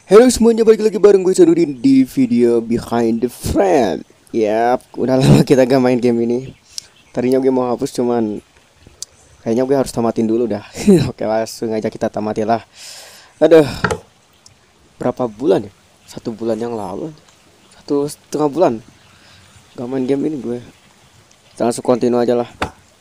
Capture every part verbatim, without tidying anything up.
Halo semuanya, balik lagi bareng gue Sanudin di video Behind the Frame. Yap, udah lama kita gak main game ini. Tadinya gue mau hapus, cuman kayaknya gue harus tamatin dulu dah. Oke, langsung aja kita tamatin lah. Aduh, berapa bulan ya? Satu bulan yang lalu, satu setengah bulan gak main game ini gue. Kita langsung continue aja lah.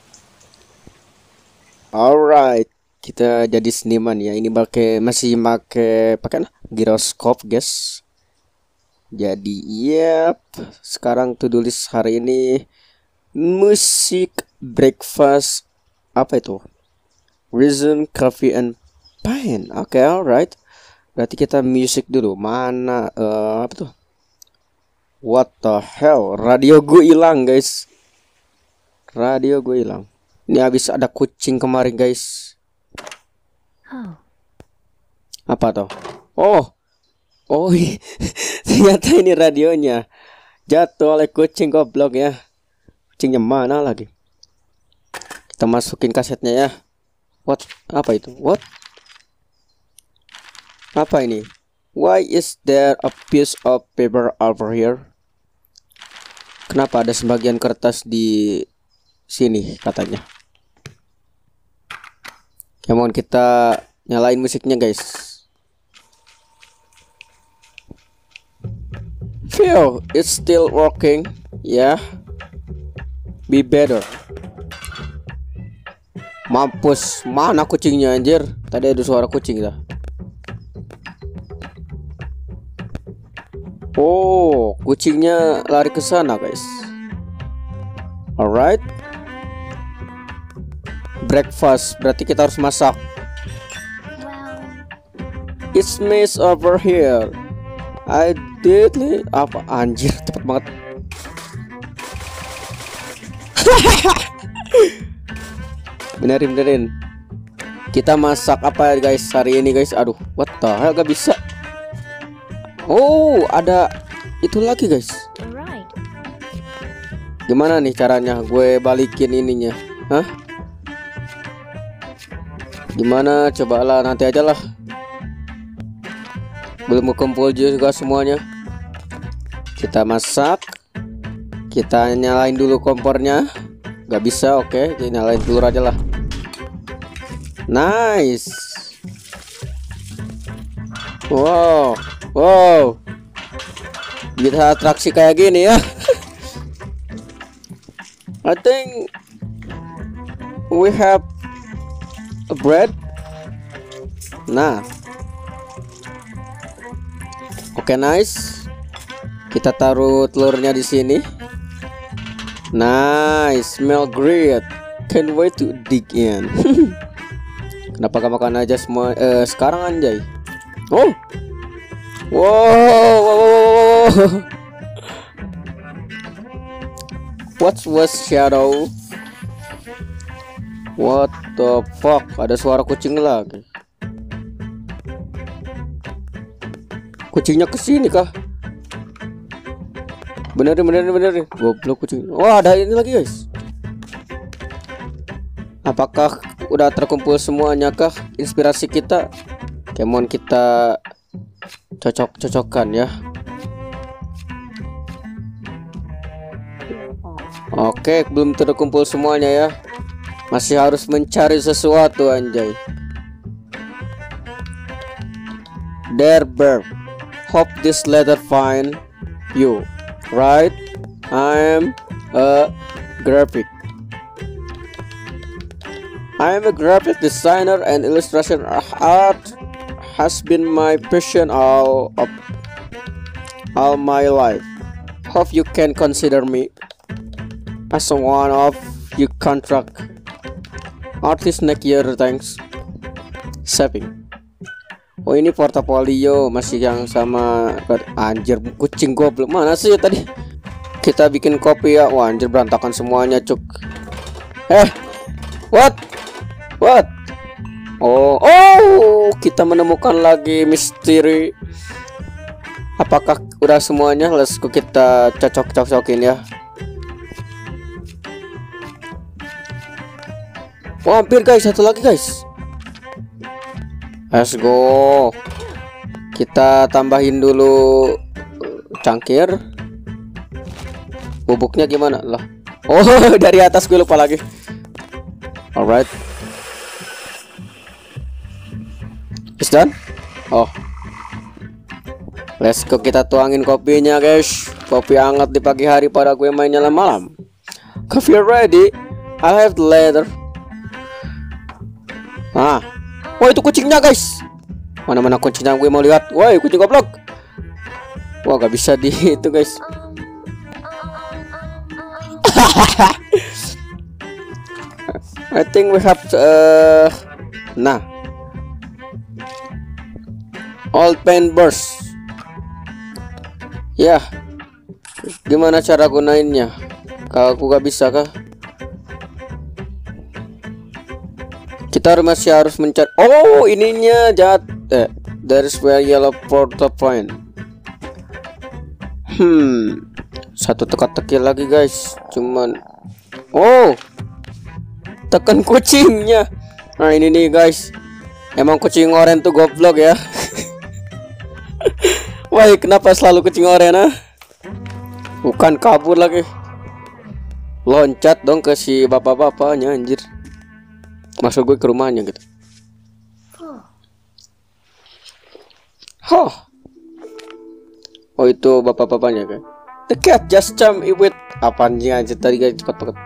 Alright, kita jadi seniman ya. Ini pakai masih pakai pakai giroskop, guys. Jadi, yep. Sekarang to do list hari ini musik, breakfast, apa itu? Rhythm, coffee and pain. Oke, okay, alright. Berarti kita musik dulu. Mana uh, apa tuh? What the hell? Radio gue hilang, guys. Radio gue hilang. Ini habis ada kucing kemarin, guys. Oh. Apa tuh? Oh, oh, ternyata ini radionya jatuh oleh kucing, goblok ya. Kucingnya mana lagi? Kita masukin kasetnya ya. What? Apa itu? What? Apa ini? Why is there a piece of paper over here? Kenapa ada sebagian kertas di sini katanya? Ya, mohon kita nyalain musiknya, guys. Feel it's still working, ya. Yeah. Be better. Mampus, mana kucingnya anjir? Tadi ada suara kucing dah. Oh, kucingnya lari ke sana, guys. Alright. Breakfast, berarti kita harus masak. It's mess over here. I did nih. Apa anjir, cepet banget. Benerin benerin. Kita masak apa guys hari ini, guys? Aduh, what the hell, gak bisa. Oh, ada itu lagi, guys. Gimana nih caranya gue balikin ininya? Hah? Gimana? Cobalah nanti aja lah. Belum kumpul juga semuanya. Kita masak. Kita nyalain dulu kompornya. Gak bisa, oke. Okay. Nyalain telur aja lah. Nice. Wow, wow. Bisa atraksi kayak gini ya. I think we have a bread. Nah. Oke, okay, nice. Kita taruh telurnya di sini. Nice, smell great. Can't wait to dig in. Kenapa gak makan aja semua eh, sekarang, anjay? Oh, wow, wow, wow, wow. What was shadow? What the fuck? Ada suara kucing lagi. Kucingnya kesini kah? Benerin benerin benerin. Goblok kucing. Wah, ada ini lagi, guys. Apakah udah terkumpul semuanya kah inspirasi kita? Kemon kita cocok-cocokkan ya. Oke, belum terkumpul semuanya ya. Masih harus mencari sesuatu, anjay. There bird. Hope this letter find you. Right? I'm a graphic. I am a graphic designer and illustration art has been my passion all of all my life. Hope you can consider me as one of your contract artist next year. Thanks. Saving. Oh, ini portofolio masih yang sama. Anjir, kucing goblok mana sih tadi? Kita bikin kopi ya. Wah, anjir, berantakan semuanya, cuk. Eh, what? What? Oh, oh, kita menemukan lagi misteri. Apakah udah semuanya? Let's go, kita cocok-cocokin ya. Oh, hampir, guys, satu lagi, guys. Let's go. Kita tambahin dulu cangkir. Bubuknya gimana lah? Oh, dari atas gue lupa lagi. Alright. Is done? Oh. Let's go, kita tuangin kopinya guys. Kopi hangat di pagi hari pada gue mainnya malam. Coffee ready. I'll have the later. Ah. Wah, itu kucingnya guys. Mana-mana kucingnya, gue mau lihat. Woi, kucing goblok. Wah, gak bisa di itu guys. I think we have to, uh, nah, old paint burst. Ya, yeah. Gimana cara gunainnya? Kalau aku gak bisa kah? Kita masih harus mencari. Oh, ininya jahat. Eh, there is where yellow portal point. Hmm, satu teka-teki lagi guys. Cuman, oh, tekan kucingnya. Nah ini nih guys. Emang kucing oranye tuh goblok ya. Wah, kenapa selalu kucing oranye? Ah? Bukan kabur lagi. Loncat dong ke si bapak-bapaknya anjir. Masuk gue ke rumahnya gitu. Oh. Oh itu bapak-bapaknya kan. The cat just jump with apaan sih anjir tadi guys, cepat banget.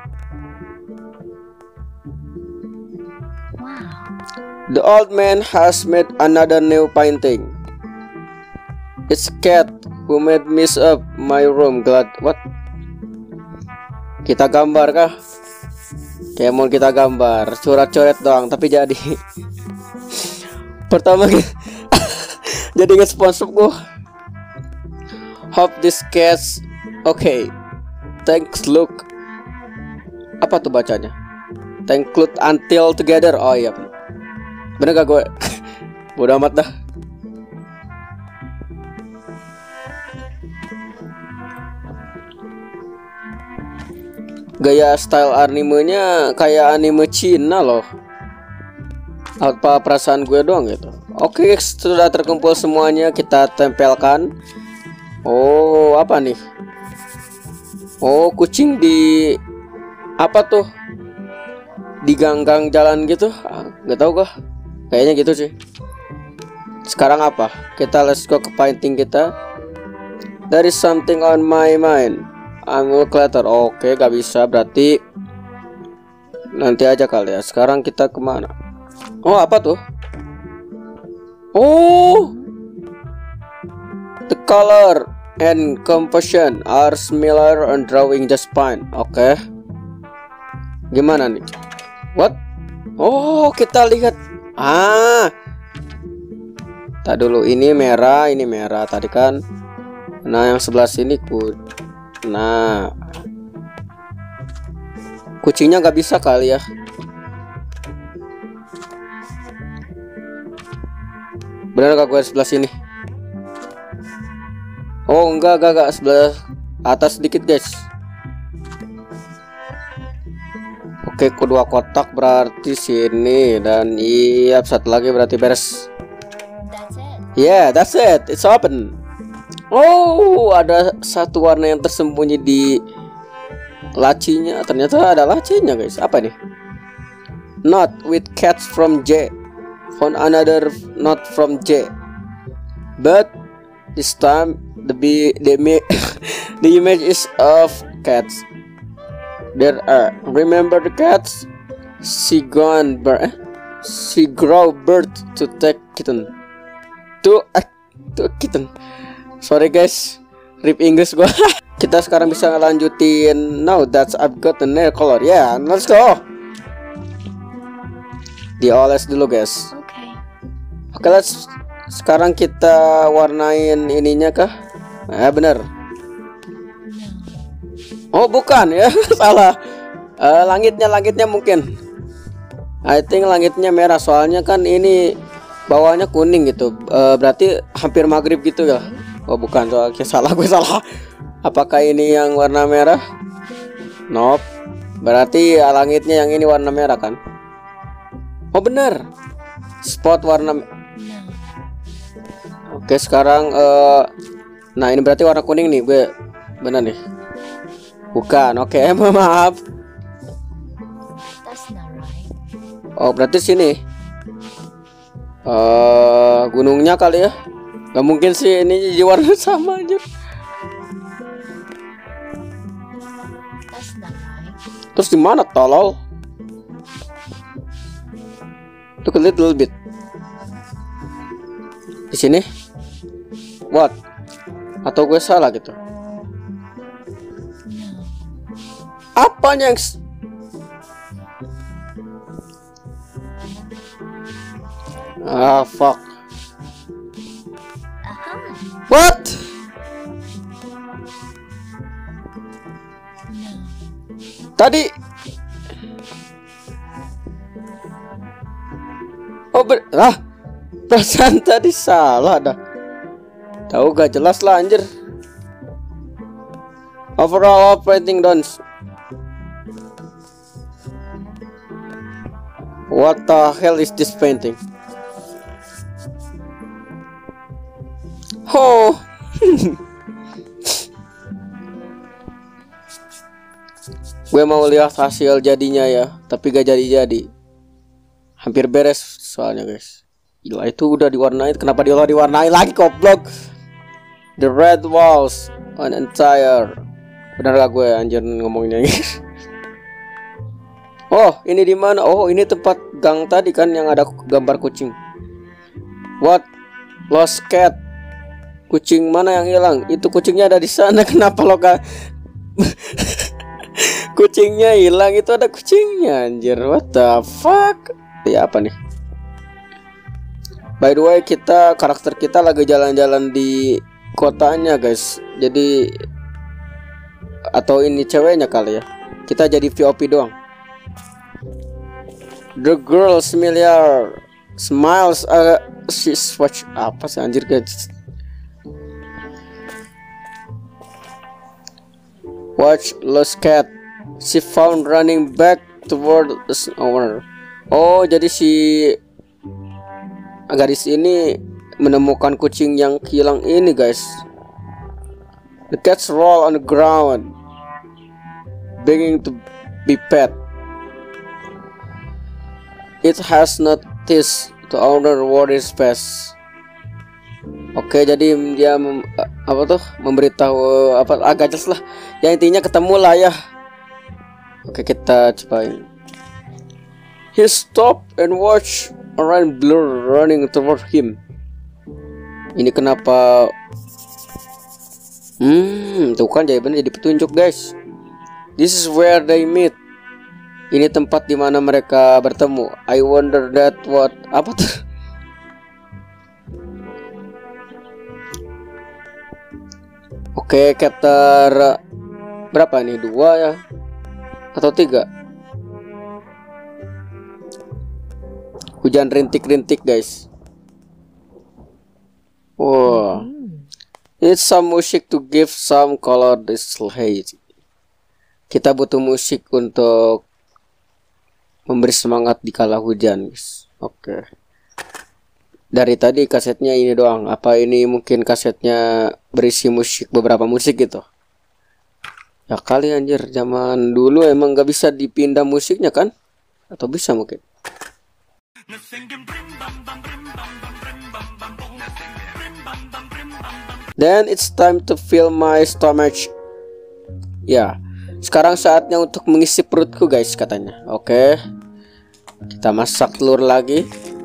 The old man has made another new painting. It's cat who made mess up my room. Glad what? Kita gambar kah? Kayak mau kita gambar, coret-coret doang, tapi jadi. Pertama jadi nge-sponsor gua. Hope this cats okay. Thanks look. Apa tuh bacanya? Thank look until together. Oh iya. Bener gak gue? Bodoh amat dah. Gaya style animenya kayak anime Cina loh. Apa perasaan gue doang gitu? Oke, sudah terkumpul semuanya, kita tempelkan. Oh, apa nih? Oh, kucing di apa tuh? Di gang-gang jalan gitu? Ah, nggak tahu kah? Kayaknya gitu sih. Sekarang apa? Kita let's go ke painting kita. There is something on my mind. I will clutter. Oke, gak bisa, berarti nanti aja kali ya. Sekarang kita kemana? Oh, apa tuh? Oh, the color and composition are similar and drawing just fine. Oke, gimana nih? What? Oh, kita lihat. Ah, tak dulu, ini merah, ini merah tadi kan. Nah, yang sebelah sini ku. Nah, kucingnya nggak bisa kali ya. Bener gak gue sebelah sini? Oh enggak, enggak, enggak, sebelah atas sedikit guys. Oke, kedua kotak berarti sini. Dan iya, satu lagi berarti beres. Yeah, that's it, it's open. Oh, ada satu warna yang tersembunyi di lacinya. Ternyata ada lacinya guys. Apa nih? Not with cats from J. Found another not from J. But this time the be the, the image is of cats. There are, remember the cats? She gone bird. She grow bird to take kitten. To uh, to kitten. Sorry guys, rip Inggris gua. Kita sekarang bisa ngelanjutin. Now that's I've got the nail color. Yeah, let's go. Dioles dulu guys. Oke, okay. Oke, okay, let's. Sekarang kita warnain ininya kah? Nah, bener. Oh bukan ya, salah. Uh, langitnya, langitnya mungkin. I think langitnya merah, soalnya kan ini bawahnya kuning gitu. Uh, berarti hampir maghrib gitu ya. Oh bukan, soalnya salah, gue salah. Apakah ini yang warna merah? Nope. Berarti ya, langitnya yang ini warna merah kan? Oh bener. Spot warna. Oke, Oke, sekarang uh, nah ini berarti warna kuning nih, gue benar nih. Bukan, oke, okay, maaf. That's not right. Oh, berarti sini. Uh, gunungnya kali ya. Gak mungkin sih ini jadi warna sama aja. That's not right. Terus di mana tolol? Look a little bit. Di sini. What? Atau gue salah gitu? No. Apanya yang ah fuck. Aha. What? No. Tadi oh ber ah perasaan tadi salah dah. Tahu gak jelas lah anjir. Overall operating downs. What the hell is this painting? Oh. Gue mau lihat hasil jadinya ya, tapi gak jadi-jadi. Hampir beres soalnya guys. Gila, itu udah diwarnai, kenapa dia diwarnai lagi goblok? The red walls on entire. Benar gak gue anjir ngomongnya guys? Oh, ini di mana? Oh, ini tempat gang tadi kan yang ada gambar kucing. What? Lost cat. Kucing mana yang hilang? Itu kucingnya ada di sana. Kenapa lo gak kucingnya hilang? Itu ada kucingnya anjir. What the fuck? Ya apa nih? By the way, kita karakter kita lagi jalan-jalan di kotanya guys. Jadi atau ini ceweknya kali ya. Kita jadi V O P doang. The girl familiar smiles. Uh, she's watch apa sih anjir guys? Watch lost cat. She found running back toward the owner. Oh, jadi si gadis ini menemukan kucing yang hilang ini guys. The cats roll on the ground, begging to be pet. It has noticed the owner worried space. Oke, jadi dia mem, apa tuh memberitahu apa agak jelas lah. Ya intinya ketemu lah ya. Oke, kita cobain. He stopped and watched a red blur running toward him. Ini kenapa? Hmm, tuh kan jawabannya jadi petunjuk guys. This is where they meet. Ini tempat di mana mereka bertemu. I wonder that what apa tuh? Oke, chapter berapa nih? Dua ya? Atau tiga? Hujan rintik-rintik guys. Wow. It's some music to give some color this haze. Kita butuh musik untuk memberi semangat di kala hujan guys. Oke. Dari tadi kasetnya ini doang. Apa ini mungkin kasetnya berisi musik, beberapa musik gitu? Ya kali anjir, zaman dulu emang gak bisa dipindah musiknya kan? Atau bisa mungkin? Then it's time to fill my stomach. Ya, sekarang saatnya untuk mengisi perutku guys katanya. Oke, kita masak telur lagi.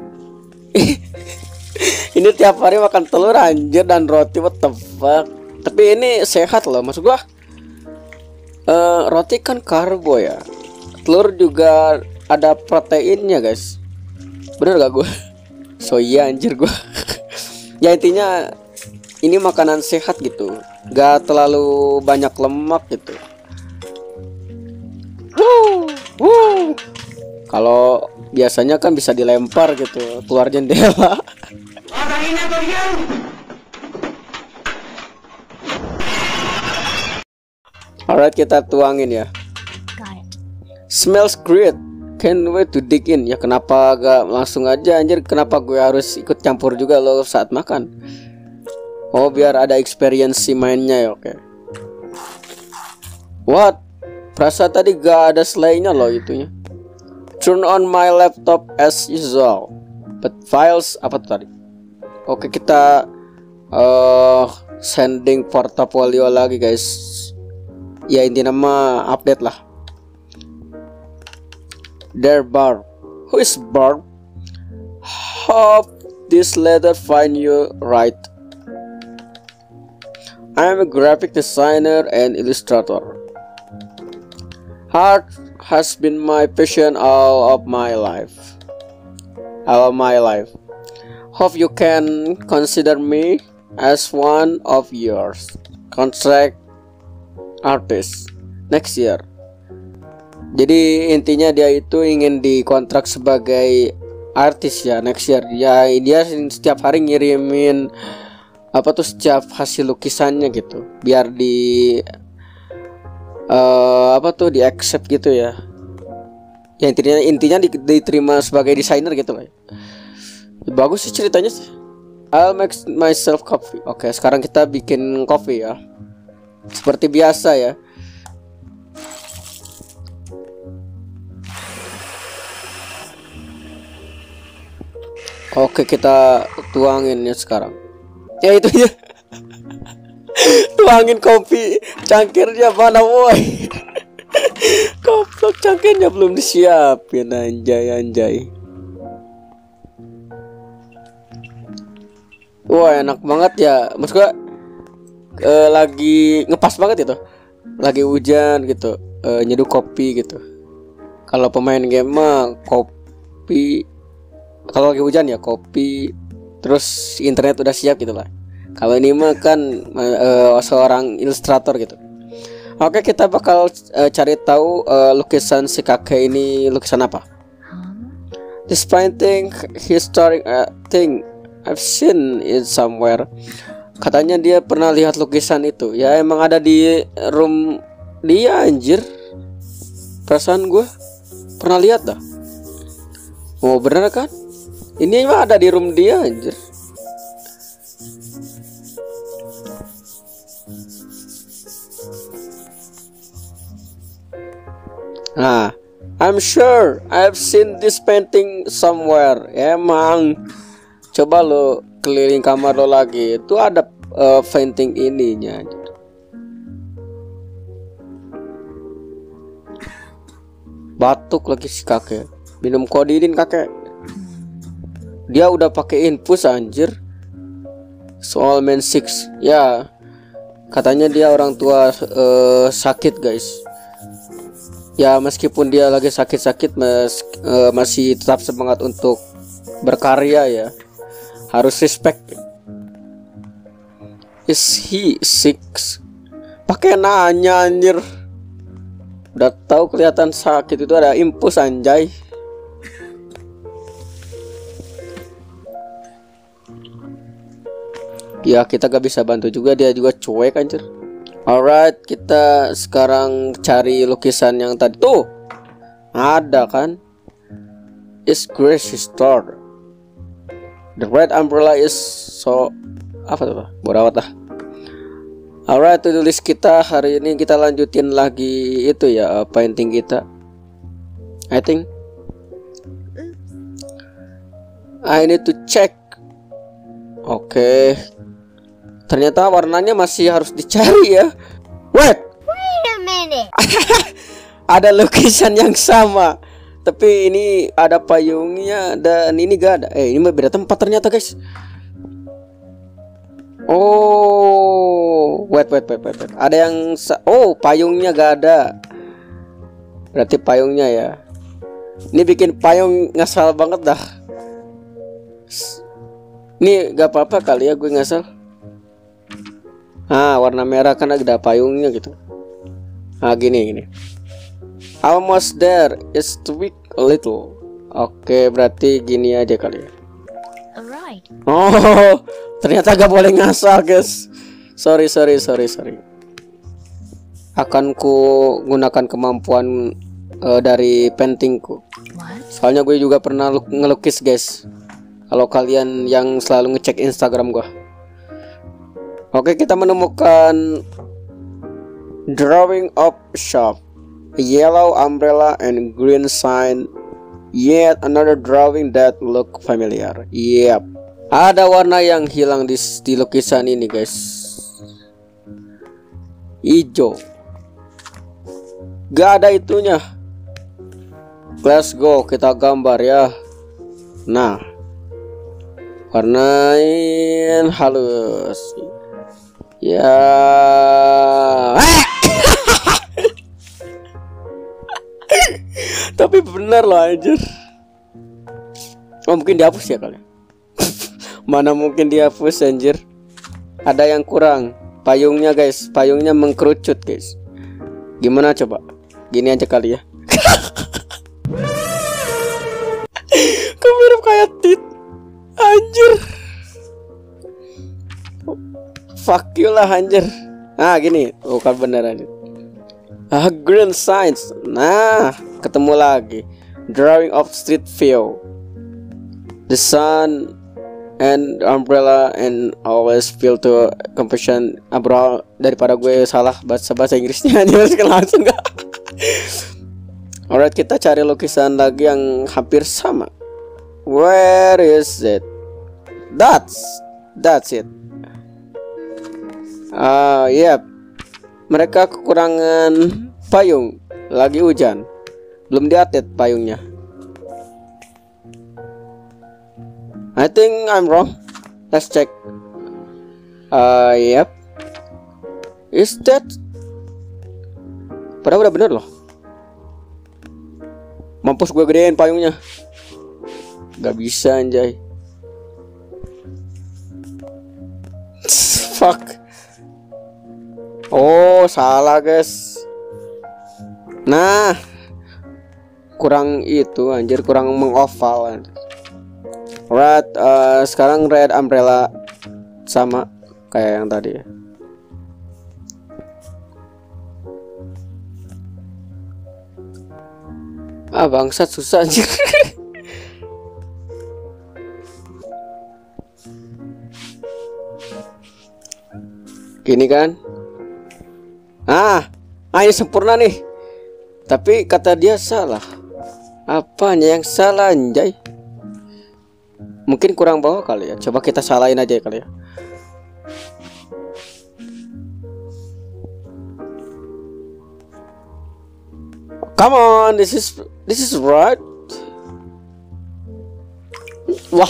Ini tiap hari makan telur anjir dan roti, what the fuck. Tapi ini sehat loh, maksud gua. Uh, roti kan karbo ya. Telur juga ada proteinnya guys. Bener gak gua? So iya anjir gua. Ya intinya ini makanan sehat gitu, gak terlalu banyak lemak gitu. Wuh, wuh. Kalau biasanya kan bisa dilempar gitu keluar jendela. Alright, kita tuangin ya. Smells great. Can't wait to dig in. Ya kenapa gak langsung aja anjir? Kenapa gue harus ikut campur juga lo saat makan? Oh, biar ada experience si mainnya ya. Oke. What? Perasa tadi gak ada slaynya loh itunya. Turn on my laptop as usual. But files apa tuh tadi? Oke, kita uh, sending portfolio lagi guys. Ya intinya mah update lah. There Barb. Who is Barb? Hope this letter find you right. I am a graphic designer and illustrator. Art has been my passion all of my life. All of my life. Hope you can consider me as one of yours. Contract artist next year. Jadi intinya dia itu ingin dikontrak sebagai artis ya next year. Ya dia setiap hari ngirimin apa tuh setiap hasil lukisannya gitu, biar di uh, apa tuh di accept gitu ya. Ya intinya intinya di, diterima sebagai desainer gitu lah. Bagus sih ceritanya sih. I'll make myself coffee. Oke, sekarang kita bikin kopi ya. Seperti biasa ya. Oke, kita tuangin ya sekarang. Ya itu ya. Tuangin kopi, cangkirnya mana woi. Goblok, cangkirnya belum disiapin, anjay anjay. Wah, enak banget ya. Maksudnya eh, lagi ngepas banget itu. Lagi hujan gitu, eh, nyeduh kopi gitu. Kalau pemain game mah kopi, kalau lagi hujan ya kopi, terus internet udah siap gitu lah. Kalau ini mah kan uh, seorang ilustrator gitu. Oke, kita bakal uh, cari tahu uh, lukisan si kakek ini lukisan apa. This painting historic uh, thing I've seen it somewhere. Katanya dia pernah lihat lukisan itu. Ya emang ada di room dia anjir. Perasaan gue pernah lihat dah. Oh bener kan? Ini mah ada di room dia anjir. Nah, I'm sure I've seen this painting somewhere. Emang, coba lo keliling kamar lo lagi, itu ada uh, painting ininya. Batuk lagi si kakek, minum kodidin kakek. Dia udah pakai infus anjir. Soal man six, ya katanya dia orang tua uh, sakit guys. Ya meskipun dia lagi sakit-sakit mas, uh, masih tetap semangat untuk berkarya ya. Harus respect. Is he sick? Pakai nanya anjir. Udah tahu kelihatan sakit itu ada impus anjay. Ya kita gak bisa bantu juga, dia juga cuek anjir. Alright, kita sekarang cari lukisan yang tadi tuh. Ada kan? It's grassy store. The red umbrella is so apa tuh? Borawat lah. Alright, to do list kita hari ini kita lanjutin lagi itu ya, painting kita. I think I need to check. Oke. Okay. Ternyata warnanya masih harus dicari ya. Wait, Wait a minute. ada lukisan yang sama, tapi ini ada payungnya dan ini gak ada. Eh, ini beda tempat ternyata guys. Oh, wait, wait, wait, wait, wait. Ada yang sa oh payungnya gak ada. Berarti payungnya ya. Ini bikin payung ngasal banget dah. Ini gak apa-apa kali ya gue ngasal. Ah, warna merah kan ada payungnya gitu. Ah, gini gini. Almost there. It's tweak a little. Oke, berarti gini aja kali ya. Alright. Oh, ternyata gak boleh ngasal guys. Sorry, sorry, sorry, sorry. Akan ku gunakan kemampuan uh, dari paintingku. What? Soalnya gue juga pernah ngelukis guys. Kalau kalian yang selalu ngecek Instagram gue. Oke, kita menemukan drawing of shop, a yellow umbrella and green sign. Yet another drawing that look familiar. Yep, ada warna yang hilang di, di lukisan ini guys. Hijau, gak ada itunya. Let's go, kita gambar ya. Nah, warnain halus ya. Tapi bener loh anjir. Oh, mungkin dihapus ya kali. Mana mungkin dihapus anjir. Ada yang kurang. Payungnya guys, payungnya mengkerucut guys. Gimana coba? Gini aja kali ya. Kok mirip kayak tit. Anjir. Fuck you lah anjir. Nah gini, bukan bener anjir. Ah, green signs. Nah, ketemu lagi. Drawing of street view. The sun and umbrella and always feel to compassion. Abro, daripada gue salah bahasa bahasa Inggrisnya aja langsung gak. Alright, kita cari lukisan lagi yang hampir sama. Where is it? That's that's it. Ah, uh, yep. Mereka kekurangan payung, lagi hujan, belum di-update payungnya. I think I'm wrong. Let's check. Uh, yep. Is that? Padahal udah bener loh. Mampus gue gedein payungnya. Gak bisa anjay. Fuck. Oh salah guys. Nah, kurang itu anjir, kurang mengoval. Alright, uh, sekarang red umbrella sama kayak yang tadi ya. Ah bangsat, susah anjir. Gini kan. Ah, ah ini sempurna nih. Tapi kata dia salah. Apanya yang salah anjay? Mungkin kurang bawah kali ya. Coba kita salahin aja kali ya. Come on, this is this is right. Wah.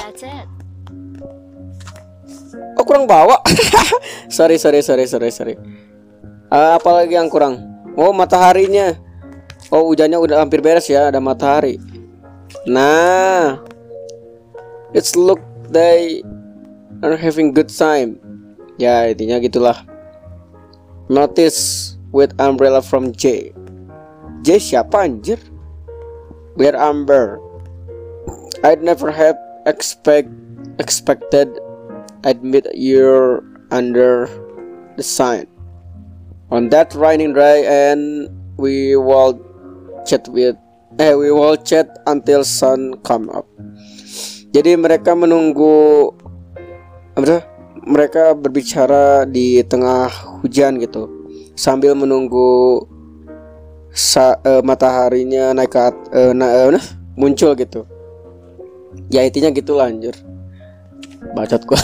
Oh kurang bawah. sorry sorry sorry sorry sorry. Uh, apalagi yang kurang? Oh mataharinya. Oh hujannya udah hampir beres ya, ada matahari. Nah, it's look they are having good time. Ya intinya gitulah. Notice with umbrella from J. J siapa anjir? Where Amber? I'd never have expect expected admit you're under the sign on that raining day, and we will chat with eh we will chat until sun come up. Jadi mereka menunggu apa? Mereka berbicara di tengah hujan gitu, sambil menunggu sa uh, mataharinya naik ke uh, na uh, muncul gitu. Ya intinya gitu lah anjir. Bacot gua.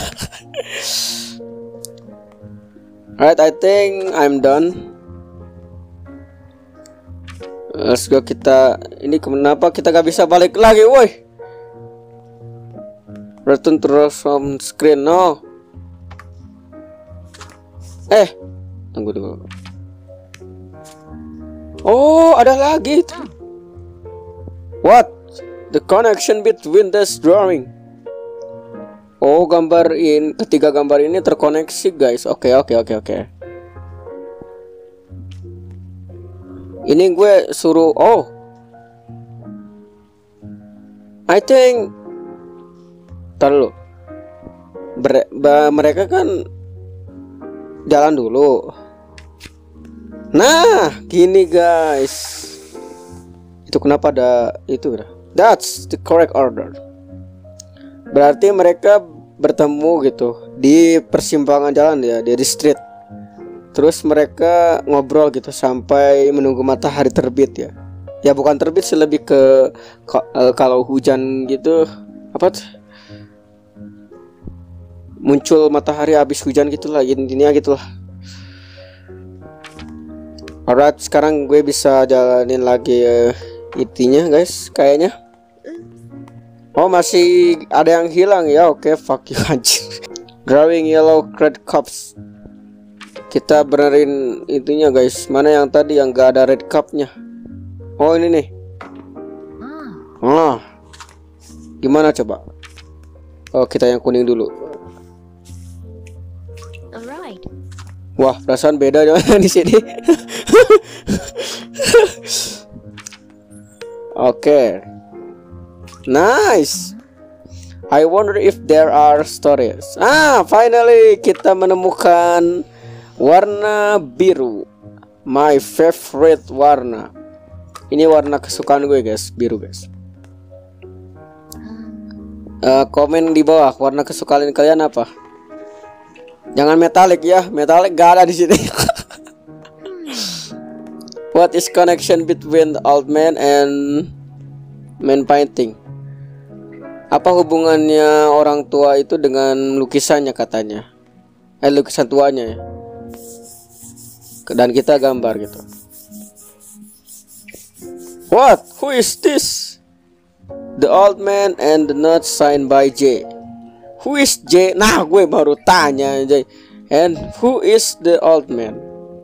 Alright, I think I'm done. Let's go. Kita ini kenapa kita gak bisa balik lagi, woi? Return to from screen, no. Eh, tunggu dulu. Oh, ada lagi itu. What? The connection between this drawing. Oh, gambar ini, ketiga gambar ini terkoneksi, guys. Oke, oke, oke, oke. Ini gue suruh, oh, I think, tar dulu. Ber, ba, mereka kan jalan dulu. Nah, gini guys. Itu kenapa ada itu udah. That's the correct order. Berarti mereka bertemu gitu di persimpangan jalan ya, di street. Terus mereka ngobrol gitu sampai menunggu matahari terbit ya. Ya bukan terbit sih, lebih ke uh, kalau hujan gitu apa tuh? Muncul matahari habis hujan gitulah, intinya gitulah. Alright, sekarang gue bisa jalanin lagi uh, intinya guys, kayaknya. Oh masih ada yang hilang ya, oke, okay, fuck you anjir. Drawing yellow red cups. Kita benerin itunya guys. Mana yang tadi yang gak ada red cupnya? Oh ini nih. Ah, gimana coba? Oh kita yang kuning dulu. Alright. Wah perasaan beda di sini. Oke, okay. Nice. I wonder if there are stories. Ah, finally kita menemukan warna biru, my favorite warna. Ini warna kesukaan gue guys, biru guys. Uh, komen di bawah warna kesukaan kalian apa? Jangan metalik ya, metalik gak ada di sini. What is connection between the old man and man painting? Apa hubungannya orang tua itu dengan lukisannya katanya? Eh lukisan tuanya ya. Dan kita gambar gitu. What? Who is this? The old man and the note signed by J. Who is J? Nah gue baru tanya J. And who is the old man?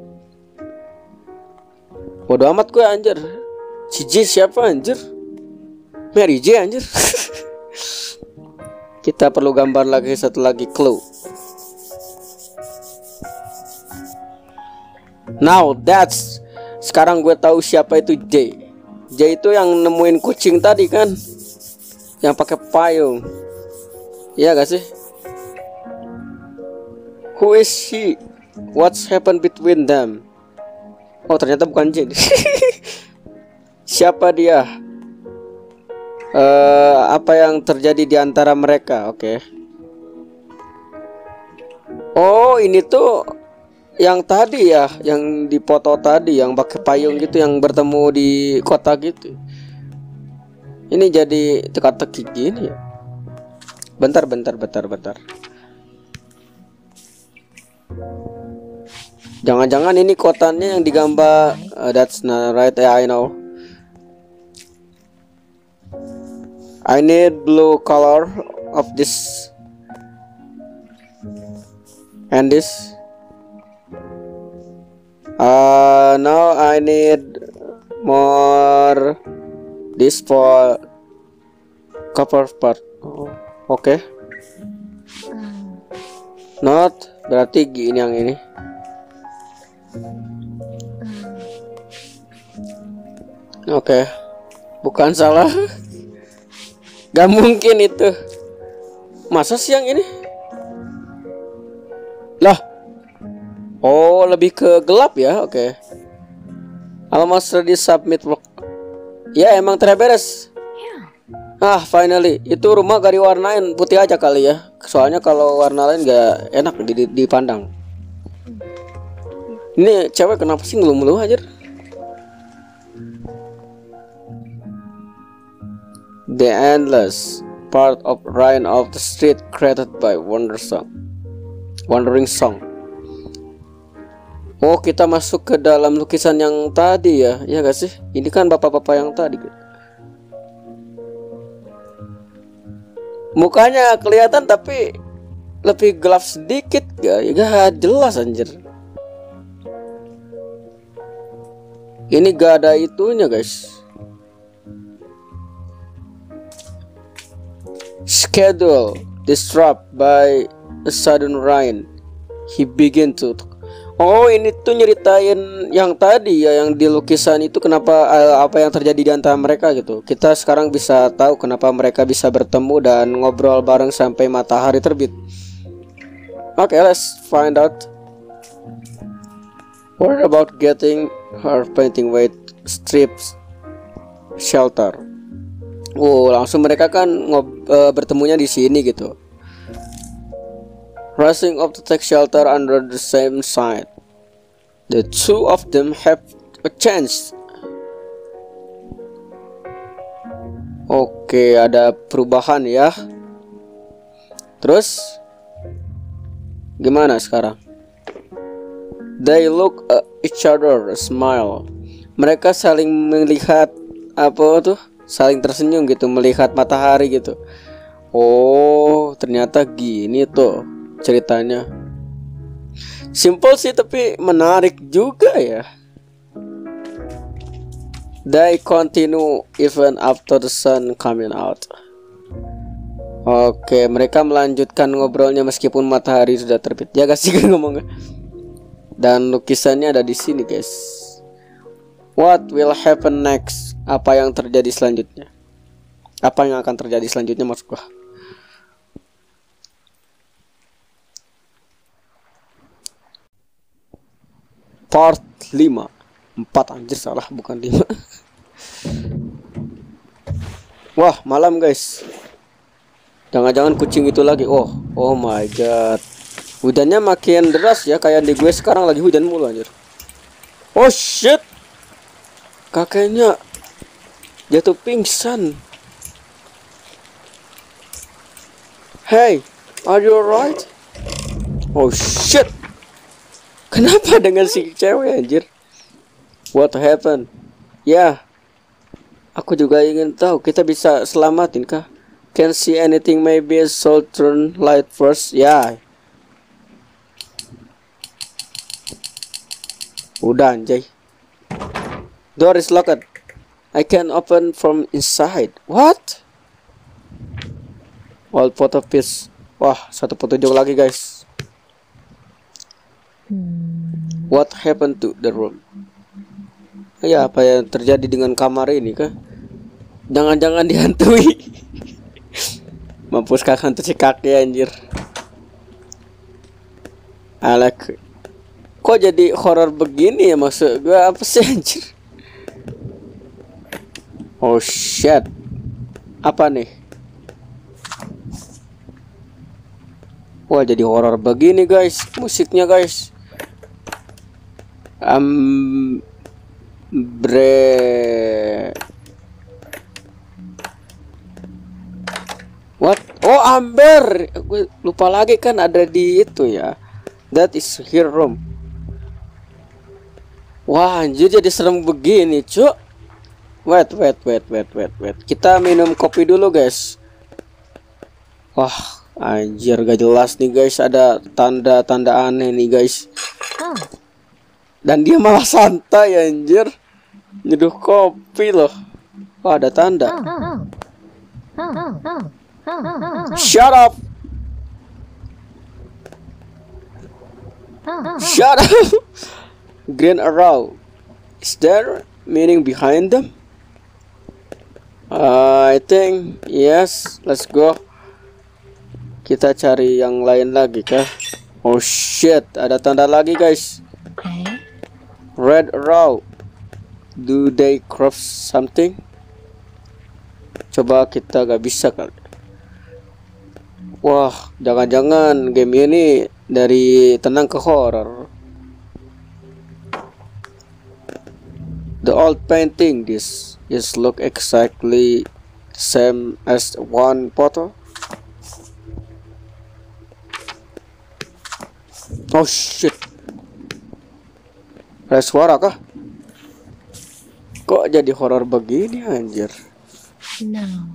Bodoh amat gue anjir. Si J siapa anjir? Mary J anjir. Kita perlu gambar lagi, satu lagi clue. Now that's, sekarang gue tahu siapa itu J. J itu yang nemuin kucing tadi kan, yang pakai payung. Iya gak sih? Who is she? What's happened between them? Oh ternyata bukan J. Siapa dia? Uh, apa yang terjadi di antara mereka? Oke. Okay. Oh ini tuh yang tadi ya, yang di foto tadi, yang pakai payung gitu, yang bertemu di kota gitu. Ini jadi teka-teki gini ya. Bentar, bentar, bentar, bentar. Jangan-jangan ini kotanya yang digambar. Uh, that's not right. Yeah, I know. I need blue color of this and this. Uh, now I need more this for cover part. Oh, oke. Okay. Not berarti gini yang ini. Oke, okay. Bukan salah. Gak mungkin itu. Masa sih yang ini? Lah. Oh, lebih ke gelap ya, oke. Okay. Almost ready submit work. Ya emang terberes. Ah, finally. Itu rumah gak diwarnain, putih aja kali ya. Soalnya kalau warna lain gak enak dipandang. Ini cewek kenapa sih ngeluh-ngeluh aja? The endless part of rain of the street created by Wonder Song. Wandering Song. Oh kita masuk ke dalam lukisan yang tadi ya, ya gak sih? Ini kan bapak-bapak yang tadi. Mukanya kelihatan tapi lebih gelap sedikit gak? Ya gak jelas anjir. Ini gak ada itunya guys. Schedule disrupt by a sudden rain. He begin to. Oh ini tuh nyeritain yang tadi ya, yang di lukisan itu kenapa uh, apa yang terjadi di antara mereka gitu. Kita sekarang bisa tahu kenapa mereka bisa bertemu dan ngobrol bareng sampai matahari terbit. Oke, okay, let's find out. What about getting her painting white strips shelter? Oh langsung mereka kan ngob uh, bertemunya di sini gitu. rushing up to take shelter under the same side. The two of them have a chance. Oke, ada perubahan ya. Terus gimana sekarang? They look at each other, smile. Mereka saling melihat apa tuh? Saling tersenyum gitu, melihat matahari gitu. Oh, ternyata gini tuh ceritanya. Simple sih tapi menarik juga ya. They continue even after the sun coming out. Oke, mereka melanjutkan ngobrolnya meskipun matahari sudah terbit. Ya gak sih ngomongnya. Dan lukisannya ada di sini, guys. What will happen next? Apa yang terjadi selanjutnya? Apa yang akan terjadi selanjutnya maksud gua? Part lima. empat anjir salah, bukan lima. Wah, malam guys. Jangan-jangan kucing itu lagi. Oh, oh my god. Hujannya makin deras ya, kayak di gue sekarang lagi hujan mulu anjir. Oh shit. Kakeknya jatuh pingsan. Hey, are you alright? Oh shit. Kenapa dengan si cewek anjir? What happened? Ya, aku juga ingin tahu. Kita bisa selamatin kah? Can see anything, maybe a southern light first. Ya. Udah anjay. Door is locked. I can open from inside. What? Old photo piece. Wah, satu petunjuk lagi guys. What happened to the room? Ya, apa yang terjadi dengan kamar ini kah? Jangan-jangan dihantui. Mampus kak hantu si kaki anjir. Alek. Kok jadi horor begini ya maksud gue, apa sih anjir? Oh shit. Apa nih? Wah, jadi horor begini guys. Musiknya guys. Um Bre. What? Oh, Amber. Gue lupa lagi kan ada di itu ya. That is her room. Wah, anjir jadi serem begini, cuk. Wait, wait, wait, wait, wait, wait. Kita minum kopi dulu, guys. Wah, anjir gak jelas nih, guys. Ada tanda-tanda aneh nih, guys. Dan dia malah santai anjir. Nyeduh kopi loh. Wah, ada tanda. Shut up. Shut up. Green arrow. Is there meaning behind them? Uh, I think yes. Let's go. Kita cari yang lain lagi kah? Oh shit, ada tanda lagi guys. Red arrow. Do they craft something? Coba kita gak bisa kali. Wah, jangan-jangan game ini dari tenang ke horror. The old painting, this is look exactly same as one photo. Oh shit. Ada suara kah? Kok jadi horor begini anjir? No.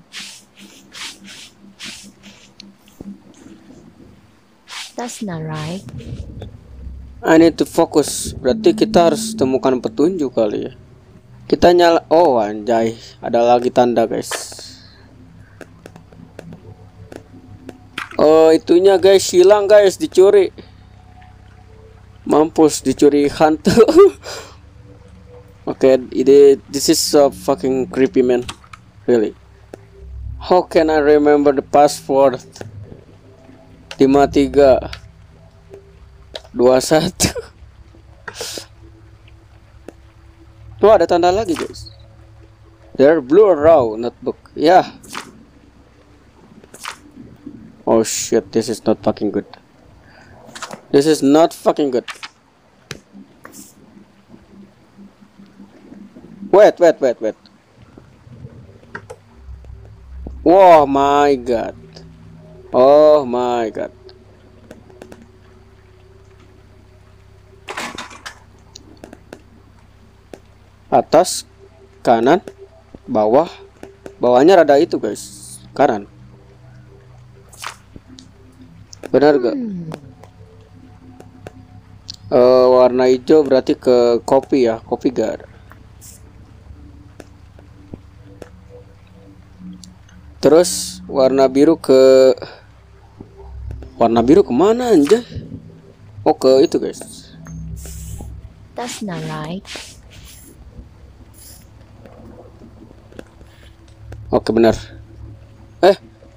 That's not right. I need to focus. Berarti kita harus temukan petunjuk kali ya. Kita nyala. Oh anjay, ada lagi tanda guys. Oh itunya guys, hilang guys, dicuri. Mampus, dicuri hantu. Oke, okay, ini this is so fucking creepy man. Really. How can I remember the password? lima tiga dua satu. Tuh ada tanda lagi guys. There blue arrow notebook. Ya. Yeah. Oh shit, this is not fucking good. This is not fucking good. Wait, wait, wait, wait. Oh my god. Oh my god. Atas, kanan, bawah. Bawahnya rada itu guys, kanan. Benar gak? Hmm. Uh, warna hijau berarti ke kopi ya, kopi gak ada. Terus warna biru ke warna biru kemana anjay? Oh ke itu guys. That's not right. Oke benar. Eh,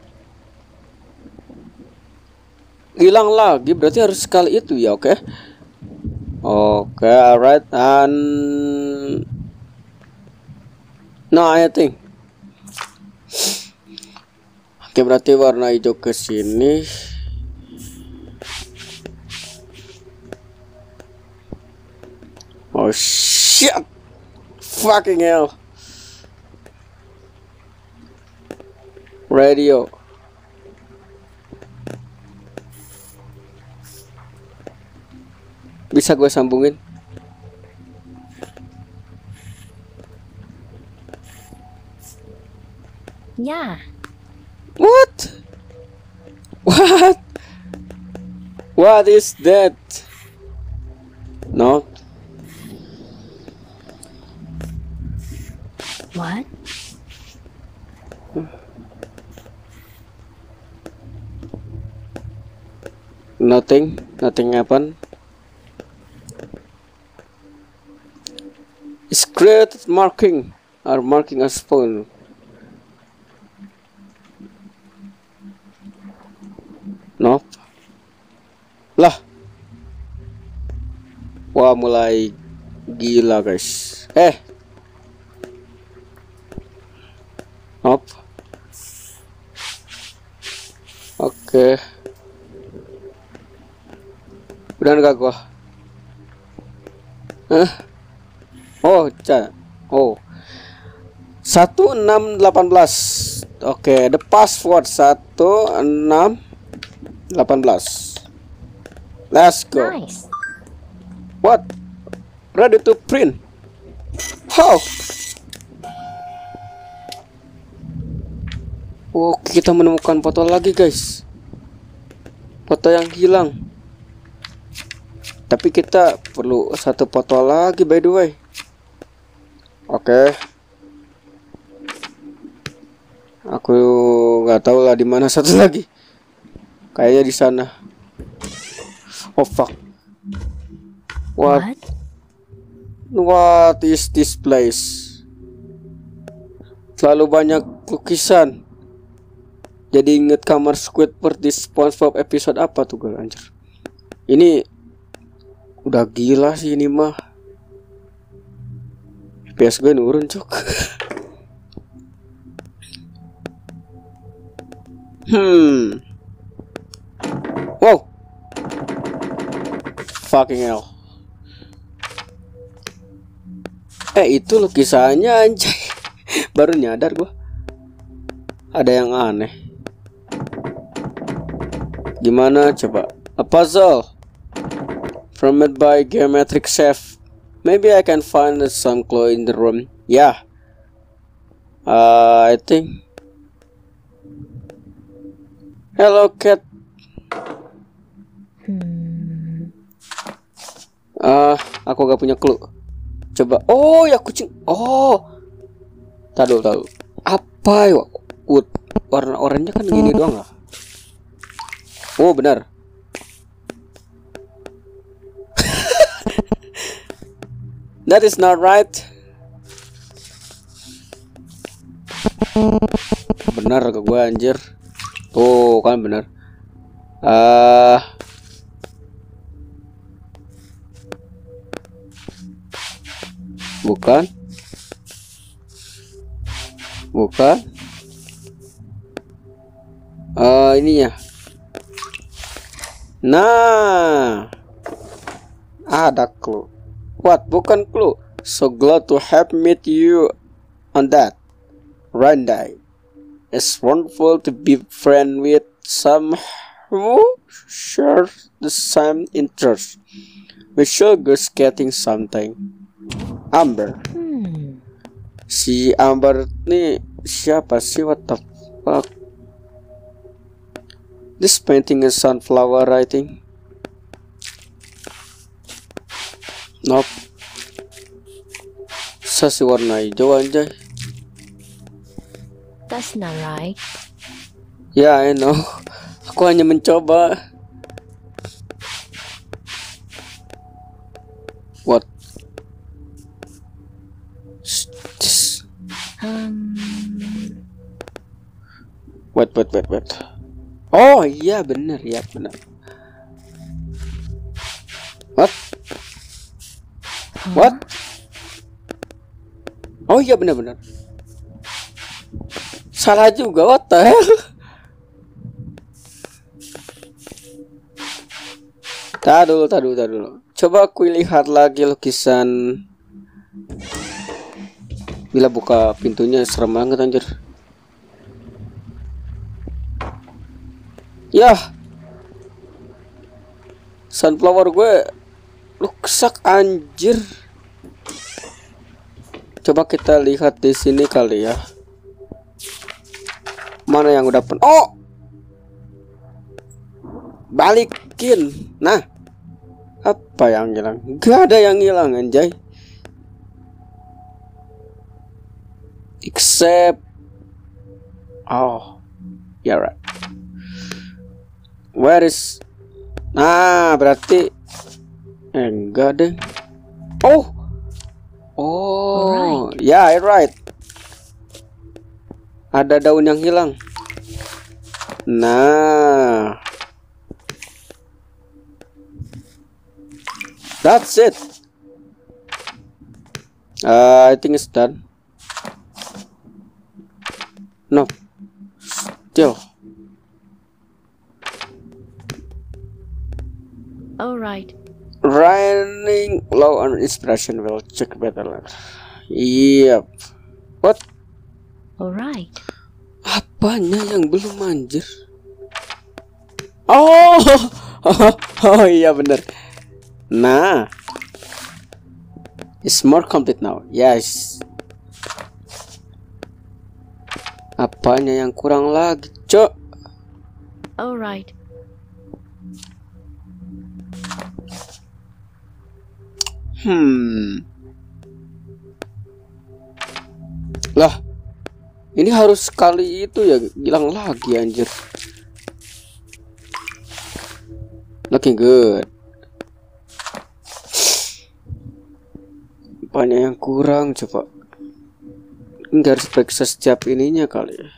hilang lagi berarti harus sekali itu ya. Oke. Oke, alright. And no, I think. Oke berarti warna hijau ke sini. Oh shit, fucking hell. Radio. Bisa gue sambungin? Yeah. What? What? What is that? No. What? Nothing. Nothing happen. It's created marking or marking a spawn. Nope. Lah. Wah mulai gila guys. Eh. Nope. Oke. Okay. Udah enggak gua? Hah? Oh, ca. Oh. satu enam delapan belas. Oke, okay, the password satu enam delapan belas. Let's go. Nice. What? Ready to print. How? Oh, kita menemukan foto lagi, guys. Foto yang hilang. Tapi kita perlu satu foto lagi by the way. Oke. Okay. Aku nggak tahu lah di mana satu lagi. Kayaknya di sana. Oh fuck. What? What? What is this place? Terlalu banyak lukisan. Jadi inget kamar Squidward di SpongeBob episode apa tuh gue anjir. Ini udah gila sih ini mah. F P S gue nurun cok. Hmm. Wow. Fucking hell. Eh itu lukisannya anjay. Baru nyadar gua. Ada yang aneh. Gimana coba? A puzzle formed by geometric shape. Maybe I can find some clue in the room. Yeah. Uh, I think. Hello cat. Hmm. Ah, uh, aku gak punya clue. Coba. Oh ya kucing. Oh. Taduh taduh. Apa ya? Wood. Warna oranye kan gini doang lah. Oh benar. That is not right. Benar ke gue anjir. Tuh kan benar. Ah. Uh, bukan. Bukan. Uh, ininya. Nah, ada clue. What? Bukan clue. So glad to have met you on that. Randy. It's wonderful to be friend with some who share the same interest. We should go skating something. Amber. Hmm. Si Amber nih siapa sih? What the fuck? This painting is sunflower, I think. Nope. Sasi warna hijau anjay. That's not right. Ya, yeah, I know. Aku hanya mencoba. What? Um. Wait, wait, wait, wait. Oh iya bener ya bener. What? Huh? What? Oh iya bener-bener. Salah juga, what the hell? Tahan dulu, tahan dulu, tahan dulu. Coba aku lihat lagi lukisan. Bila buka pintunya serem banget anjir. Yah, sunflower gue rusak anjir. Coba kita lihat di sini kali ya. Mana yang udah pen? Oh, balikin. Nah, apa yang hilang? Gak ada yang hilang anjay. Except, oh, yeah right. Where is? Nah, berarti eh, enggak deh. Oh, oh, ya, yeah, right. Ada daun yang hilang. Nah, that's it. Uh, I think it's done. No, still. All right. Running low on inspiration will check better later. Yep. What? All right. Apanya yang belum anjir? Oh, oh, oh iya bener. Nah, it's more complete now. Yes. Apanya yang kurang lagi, cok? All right. Hmm. Lah, ini harus sekali itu ya hilang lagi anjir. Looking good. Apanya yang kurang coba? Nggak harus periksa setiap ininya kali ya.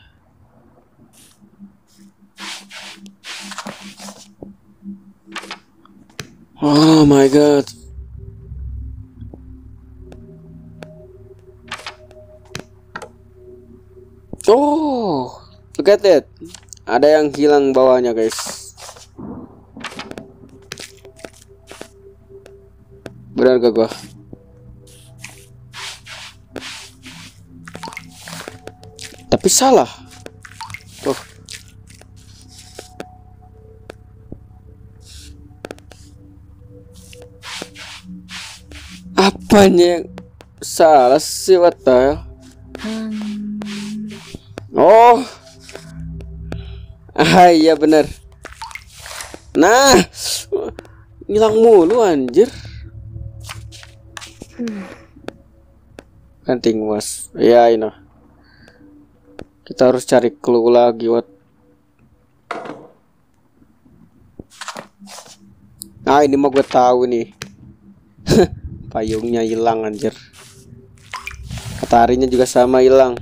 Oh my god. Oh, look at it. Ada yang hilang bawahnya guys. Benar gak gua? Tapi salah. Tuh. Apanya yang salah sih, what the hell? Um. Oh, ah iya bener. Nah, hilang mulu anjir. Hmm. Penting was, ya yeah, ini. Kita harus cari clue lagi, what? Ah ini mah gue tahu nih. Payungnya hilang anjir. Mataharinya juga sama hilang.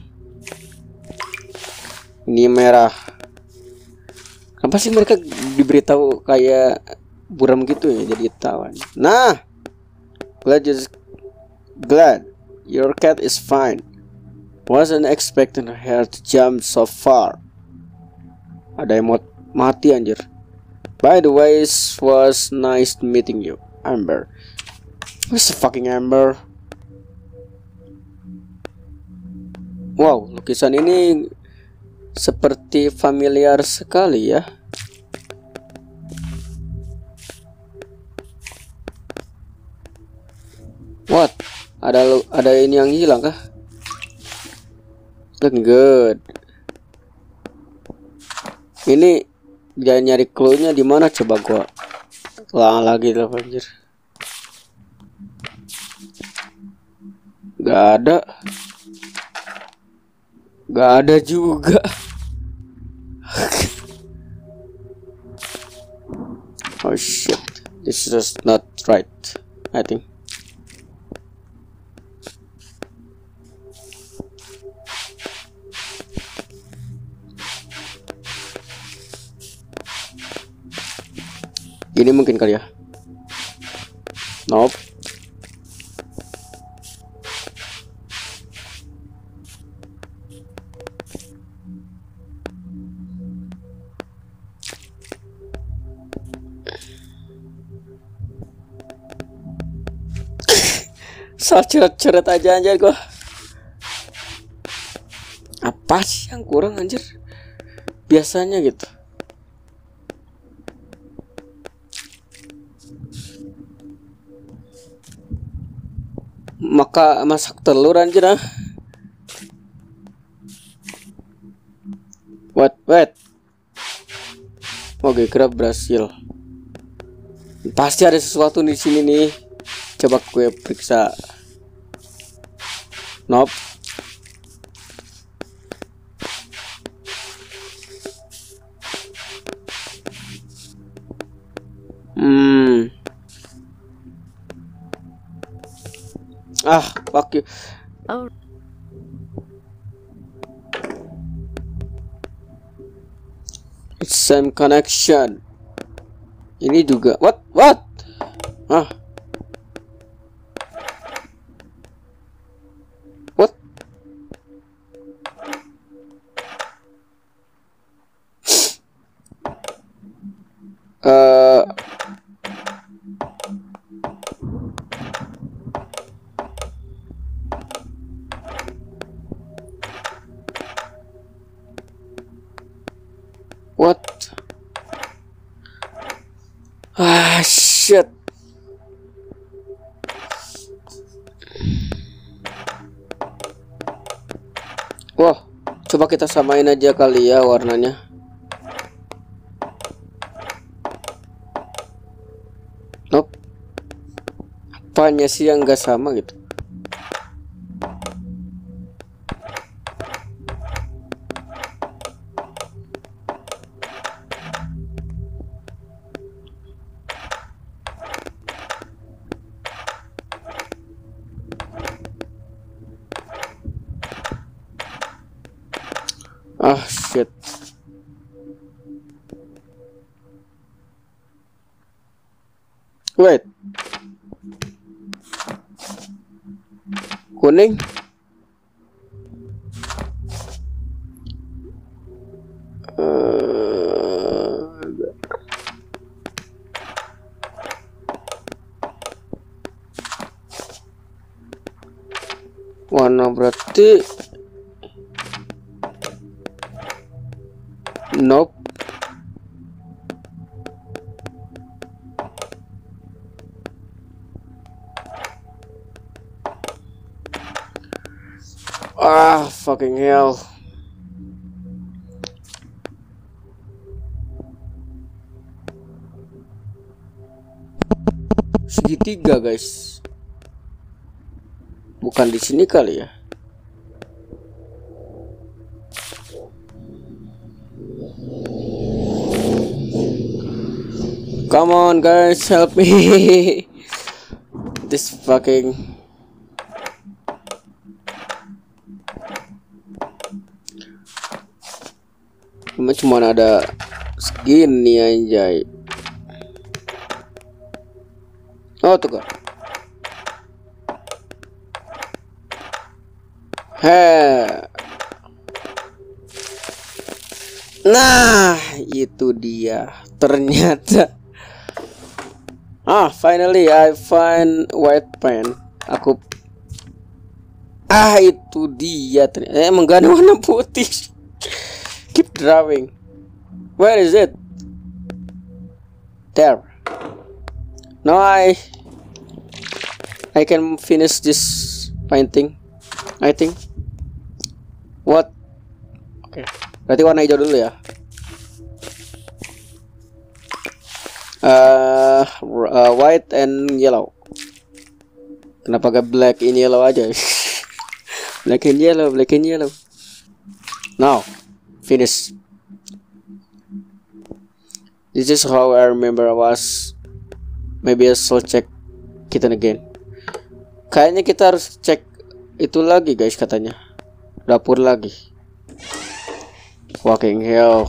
Ini merah. Kenapa sih mereka diberitahu kayak buram gitu ya jadi tahu. Nah, glad just glad your cat is fine. Wasn't expecting her to jump so far. Ada yang mau mati anjir. By the way, it was nice meeting you, Amber. Who's the fucking Amber? Wow, lukisan ini seperti familiar sekali ya. What? Ada ada ini yang hilang kah? Looking good. Ini dia nyari clue-nya di mana coba gua. Lah lagi lah anjir. Gak ada. Gak ada juga. Oh shit. This is not right, I think. Ini mungkin kali ya. Nope. Soal coret-coret aja anjir gua. Apa sih yang kurang anjir? Biasanya gitu. Maka masak telur anjir ah. What? Wait. Oke, kira berhasil. Pasti ada sesuatu di sini nih. Coba gue periksa. Nope. Hmm. Ah, fuck you. Oh. It's same connection. Ini juga. What? What? Ah. What? Uh. What? Ah, shit. Wah, coba kita samain aja kali ya warnanya. Nope. Apanya sih yang gak sama gitu? Ah, shit. Wait. Kuning. Uh, warna berarti nope. Ah, fucking hell. Segitiga, guys. Bukan di sini kali ya? Come on guys, help me. This fucking cuma cuma ada segini anjay. Oh tuh kok. He. Nah, itu dia. Ternyata. Ah, finally I find white pen. Aku. Ah, itu dia. Ternyata emang gak ada warna putih. Keep drawing. Where is it? There. Now I I can finish this painting. I think. What? Oke. Okay. Berarti warna hijau dulu ya. Uh, uh, white and yellow. Kenapa gak black and yellow aja? Black and yellow, black and yellow. Now, finish. This is how I remember I was. Maybe I shall check kitchen again. Kayaknya kita harus cek itu lagi guys katanya. Dapur lagi. Fucking hell.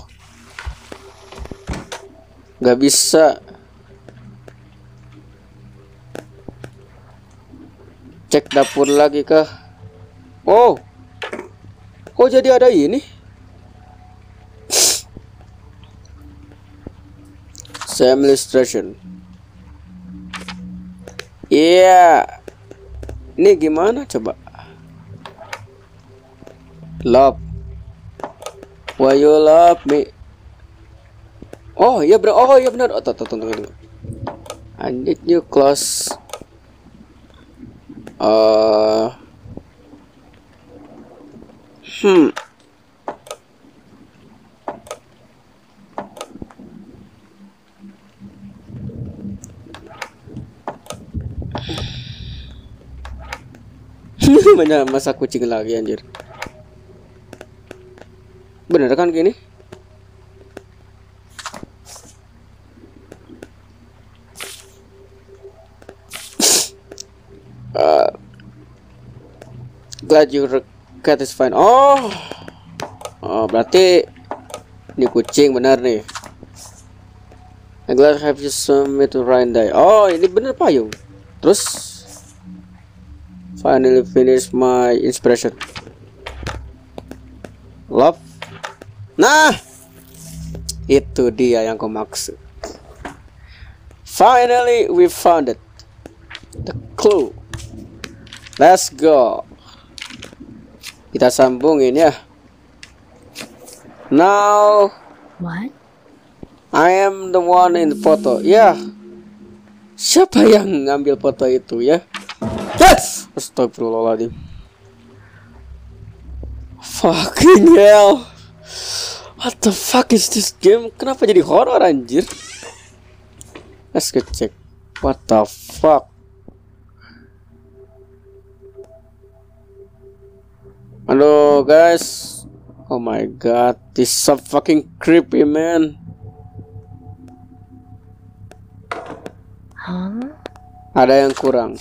Gak bisa. Cek dapur lagi kah? Oh. Oh jadi ada ini. Same illustration. Iya. Yeah. Ini gimana coba? Love. Why you love me? Oh iya benar. Oh iya benar. Oh tunggu tunggu tunggu. I need you close. Uh. Hmm. Mana masa kucing lagi anjir. Bener kan gini? uh, glad your cat is fine. Oh, oh berarti ini kucing benar nih. I'm glad have you some to rain day. Oh ini bener payung. Terus finally finish my inspiration. Love. Nah, itu dia yang aku maksud. Finally we found it. The clue. Let's go. Kita sambungin ya. Now What? I am the one in the photo. Ya. Siapa yang ngambil foto itu ya? Yes! Astagfirullahaladzim. Fucking hell. What the fuck is this game? Kenapa jadi horror anjir? Let's go check. What the fuck? Halo guys. Oh my god, this is so fucking creepy man. Huh? Ada yang kurang.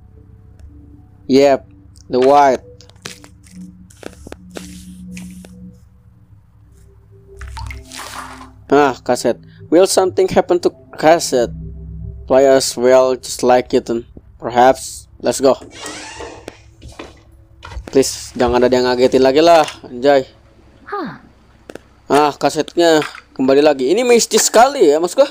Yep, the white. Ah, cassette. Will something happen to cassette? Play as well, just like it. Perhaps. Let's go. Please, jangan ada yang ngagetin lagi lah, anjay. Huh. Ah, kasetnya kembali lagi. Ini mistis sekali ya, maksudku.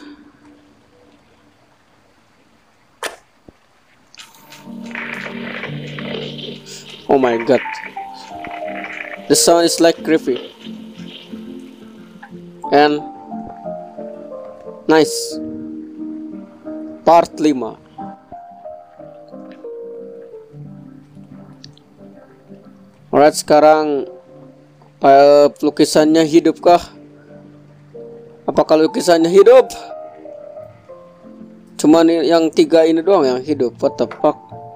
Oh my god. The sound is like creepy. And nice. Part lima. Alright, sekarang uh, lukisannya hidup kah? Apakah lukisannya hidup? Cuman yang tiga ini doang yang hidup. What the fuck?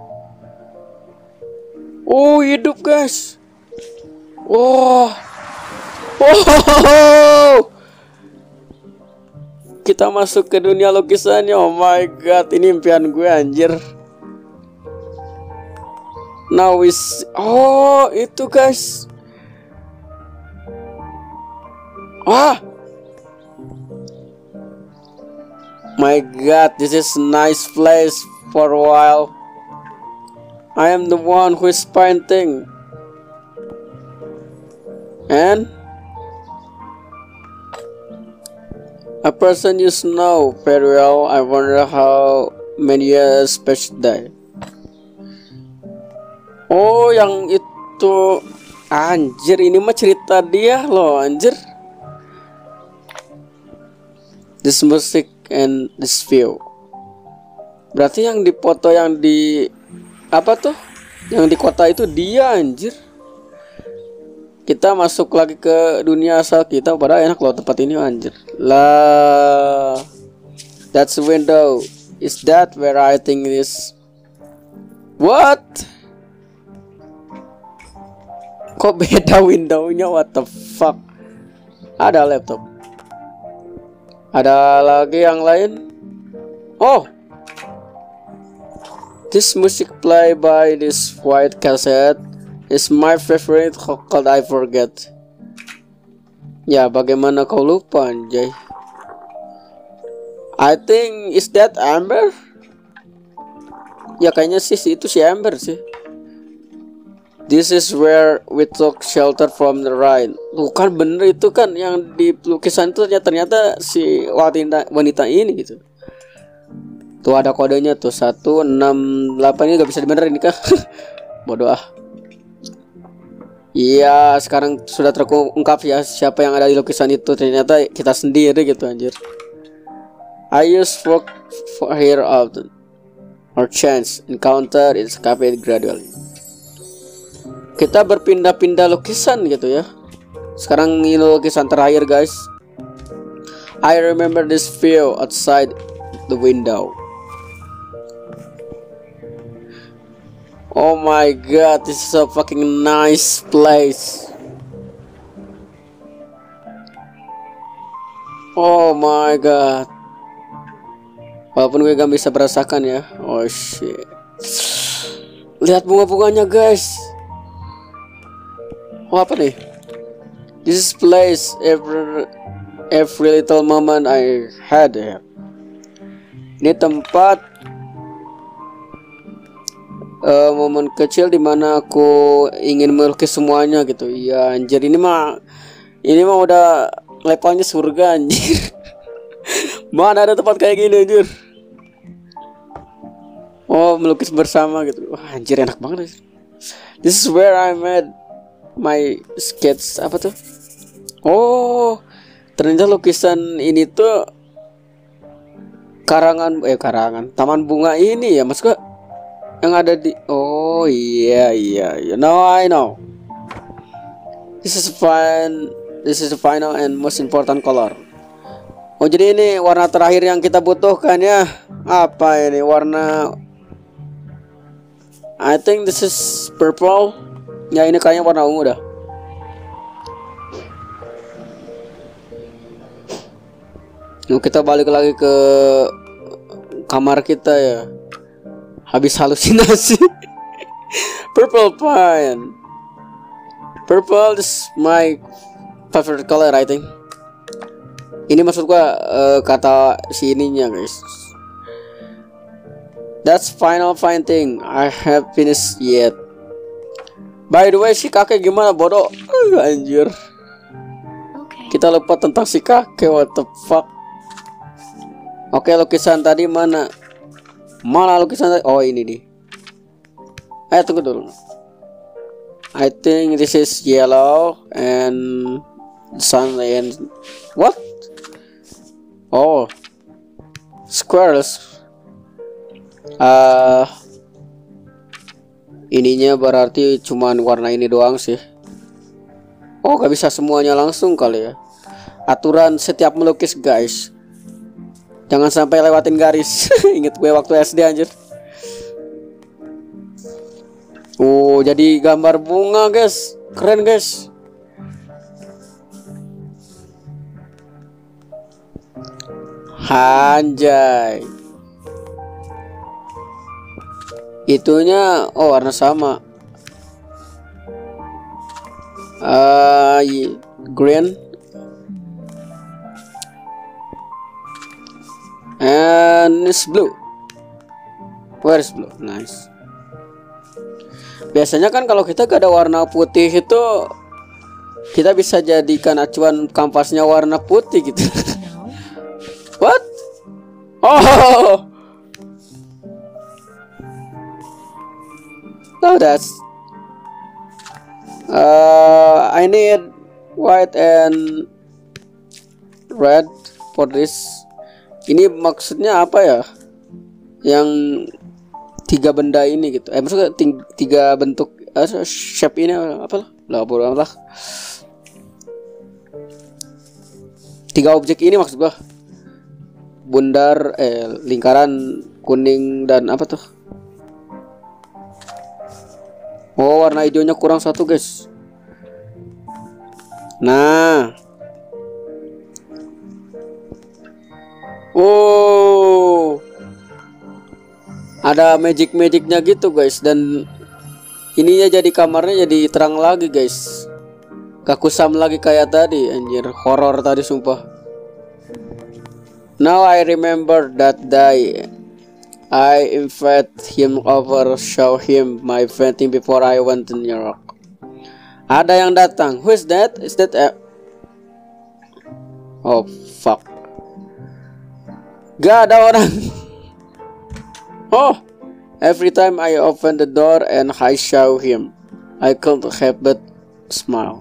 Oh, hidup guys. Wow. Oh. Kita masuk ke dunia lukisannya. Oh my god, ini impian gue anjir. Now is oh itu guys. Ah. My god, this is a nice place for a while. I am the one who is painting. And A person you know very well. I wonder how many years past day. Oh, yang itu anjir, ini mah cerita dia loh, anjir. This music and this view. Berarti yang di foto yang di apa tuh? Yang di kota itu dia, anjir. Kita masuk lagi ke dunia asal kita, padahal enak loh tempat ini, anjir. Lah, that's the window. Is that where I think it is? What? Kok beda windownya? What the fuck? Ada laptop. Ada lagi yang lain? Oh, this music play by this white cassette is my favorite. How could I forget? Ya, bagaimana kau lupa, anjay? I think is that Amber? Ya kayaknya sih itu si Amber sih. This is where we took shelter from the rain. Tuh kan bener itu kan yang di lukisan itu ternyata, ternyata si wanita wanita ini gitu. Tuh ada kodenya tuh satu enam delapan, ini gak bisa dibenerin nih kah? Bodoh ah. Iya, sekarang sudah terungkap ya siapa yang ada di lukisan itu, ternyata kita sendiri gitu, anjir. I used work for here often. Our chance encounter is escaped gradually. Kita berpindah-pindah lukisan gitu ya. Sekarang ini lukisan terakhir, guys. I remember this view outside the window. Oh my god, this is a fucking nice place. Oh my god. Walaupun gue gak bisa merasakan ya. Oh shit. Lihat bunga-bunganya, guys. Oh apa nih? This place every every little moment I had here. Ini tempat uh, momen kecil dimana aku ingin melukis semuanya gitu. Iya anjir, ini mah ini mah udah levelnya surga, anjir. Mana ada tempat kayak gini, anjir. Oh, melukis bersama gitu. Wah anjir, enak banget. This is where I made my sketch. Apa tuh? Oh, ternyata lukisan ini tuh karangan eh karangan taman bunga ini ya, maksudnya yang ada di. Oh iya iya iya. Now I know. This is fine. This is the final and most important color. Oh jadi ini warna terakhir yang kita butuhkan ya. Apa ini warna? I think this is purple. Ya ini kayaknya warna ungu dah. Yuk kita balik lagi ke kamar kita ya. Habis halusinasi. Purple pine. Purple is my favorite color, I think. Ini maksud gua uh, kata si ininya, guys. That's final fine thing I have finished yet. By the way, si kakek gimana, bodoh? Uh, anjir. Okay. Kita lupa tentang si kakek, what the fuck. Oke, lukisan tadi mana? Mana lukisan tadi? Oh ini nih. Eh tunggu dulu. I think this is yellow and sun and what? Oh, squares. Uh, ininya berarti cuman warna ini doang sih. Oh gak bisa semuanya langsung kali ya. Aturan setiap melukis, guys, jangan sampai lewatin garis. Ingat gue waktu S D, anjir. Oh jadi gambar bunga, guys. Keren, guys. Anjay. Itunya oh warna sama. Uh, green and it's blue. Where is blue? Nice. Biasanya kan kalau kita gak ada warna putih itu kita bisa jadikan acuan kanvasnya warna putih gitu. Oh, no, that's. Uh, I need white and red for this. Ini maksudnya apa ya? Yang tiga benda ini gitu. Eh maksudnya tiga bentuk uh, shape ini apa lah? Lah bodoh lah. Tiga objek ini maksud gua. Bundar eh lingkaran kuning dan apa tuh? Oh, warna hijaunya kurang satu, guys. Nah. Oh. Ada magic-magicnya gitu, guys. Dan ininya jadi kamarnya jadi terang lagi, guys. Gak kusam lagi kayak tadi, anjir. Horor tadi sumpah. Now I remember that day. I invite him over, show him my painting before I went to New York. Ada yang datang. Who is that? Is that a... Oh fuck. Gak ada orang. Oh, every time I open the door and I show him, I can't help but smile.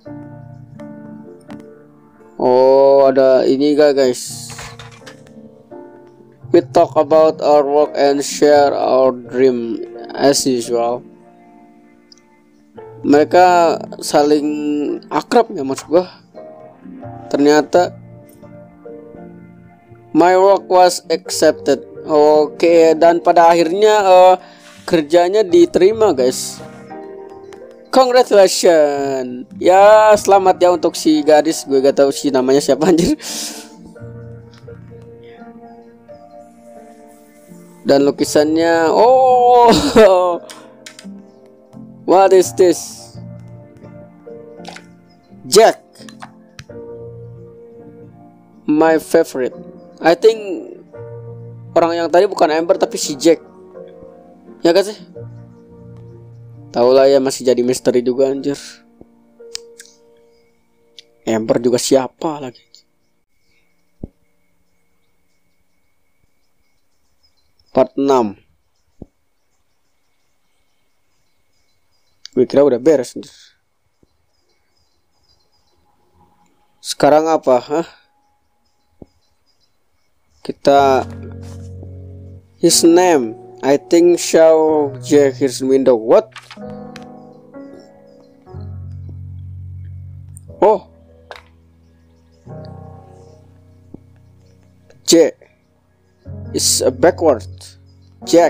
Oh, ada ini gak, guys? We talk about our work and share our dream as usual. Mereka saling akrab ya maksud gua. Ternyata my work was accepted. Oke, okay, dan pada akhirnya uh, kerjanya diterima, guys. Congratulations. Ya, selamat ya untuk si gadis. Gue gak tahu si namanya siapa anjir. Dan lukisannya, oh, what is this? Jack, my favorite. I think orang yang tadi bukan Amber tapi si Jack. Ya kan sih? Tahu lah ya, masih jadi misteri juga anjir. Amber juga siapa lagi? Part enam. Gue kira udah beres. Sekarang apa? Hah? Kita his name. I think show Jack his window. What? Oh. J is a backward. Jack.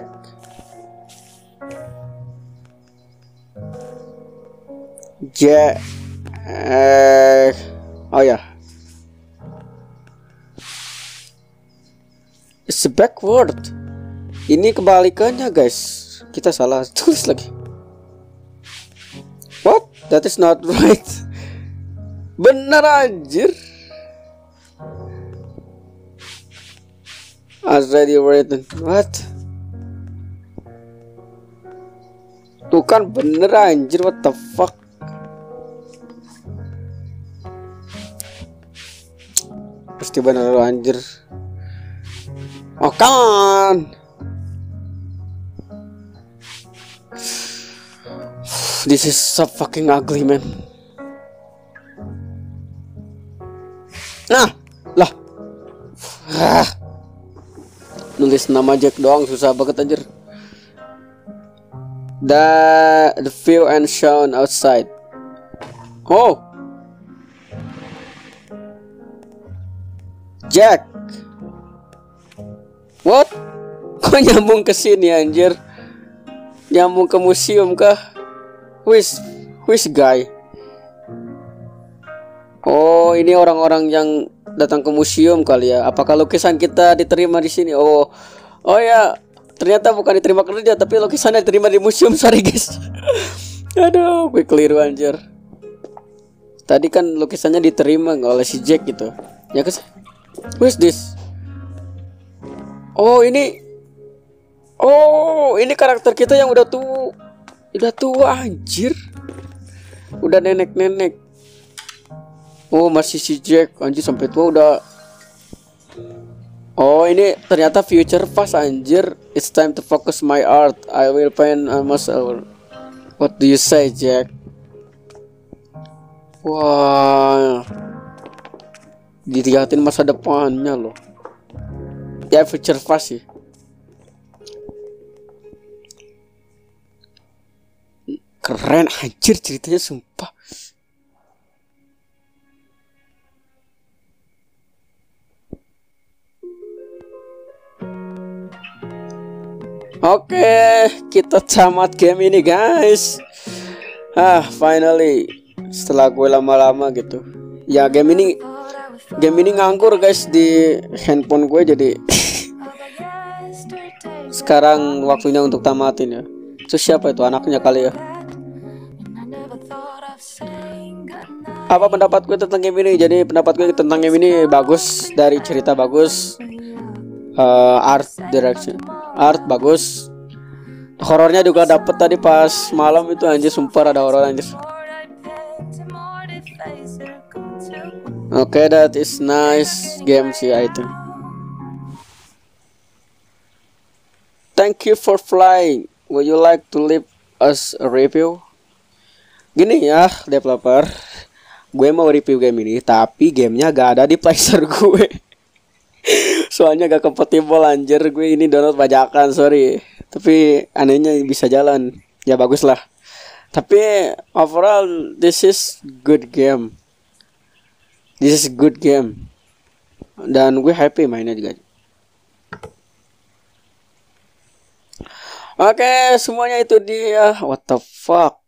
Jack. Uh, oh ya. Yeah. It's a backward. Ini kebalikannya, guys. Kita salah tulis lagi. What? That is not right. Bener anjir. As ready written. What? Tuh kan bener anjir. What the fuck? Pasti bener anjir. Oh kan. This is so fucking ugly, man. Nah, lah. Ah. Nulis nama Jack doang susah banget anjir. The the view and sound outside. Oh. Jack. What? Kok nyambung ke sini anjir? Nyambung ke museum kah? Who is, who is guy? Oh, ini orang-orang yang datang ke museum kali ya. Apakah lukisan kita diterima di sini? Oh, oh ya, ternyata bukan diterima kerja, tapi lukisannya diterima di museum. Sorry guys. Aduh, gue keliru anjir. Tadi kan lukisannya diterima oleh si Jack gitu. Ya guys. Who is this? Oh ini, oh ini karakter kita yang udah tua. Udah tua anjir. Udah nenek-nenek. Oh masih si Jack anjir sampai tua udah. Oh, ini ternyata future fast anjir. It's time to focus my art. I will paint almost all. What do you say, Jack? Wah, dilihatin masa depannya loh. Ya future fast sih. Keren anjir ceritanya sumpah. Oke, kita tamat game ini guys. Ah, finally. Setelah gue lama-lama gitu. Ya game ini game ini nganggur guys di handphone gue, jadi sekarang waktunya untuk tamatin ya. Itu siapa itu, anaknya kali ya? Apa pendapat gue tentang game ini? Jadi pendapat gue tentang game ini bagus, dari cerita bagus, uh, art direction, art bagus, horornya juga dapet tadi pas malam itu anjir, sumpah ada horor anjir. Oke, okay, that is nice game sih I think. Thank you for flying. Would you like to leave us a review? Gini ya developer, gue mau review game ini tapi gamenya gak ada di playstore gue. Soalnya gak compatible anjir, gue ini download bajakan, sorry. Tapi anehnya bisa jalan, ya bagus lah. Tapi overall this is good game. This is good game. Dan gue happy mainnya juga. Oke, okay, semuanya itu dia. What the fuck?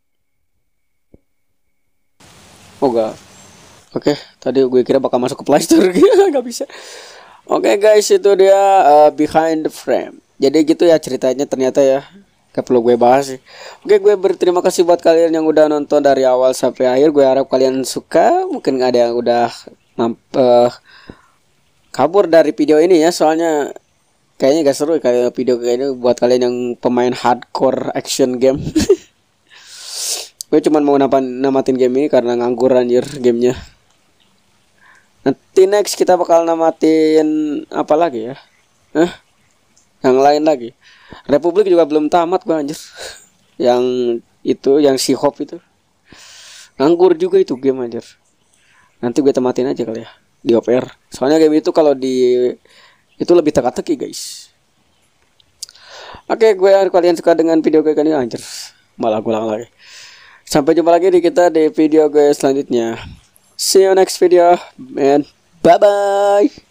Oh gak. Oke, okay, tadi gue kira bakal masuk ke Play Store. Gak bisa. Oke okay, guys, itu dia uh, behind the frame. Jadi gitu ya ceritanya ternyata ya. Gak perlu gue bahas sih. Oke, gue berterima kasih buat kalian yang udah nonton dari awal sampai akhir. Gue harap kalian suka. Mungkin ada yang udah uh, kabur dari video ini ya. Soalnya kayaknya gak seru kayak video kayak ini buat kalian yang pemain hardcore action game. Gue cuman mau namatin game ini karena nganggur anjir gamenya. Nanti next kita bakal namatin apa lagi ya? Hah? Yang lain lagi. Republik juga belum tamat gua anjir. Yang itu, yang si Hop itu. Nganggur juga itu game anjir. Nanti gue tamatin aja kali ya di O P R. Soalnya game itu kalau di itu lebih teka-teki guys. Oke, gue harap kalian suka dengan video gue kali ini anjir. Malah gue ulang lagi. Sampai jumpa lagi di kita di video gue selanjutnya. See you next video and bye bye.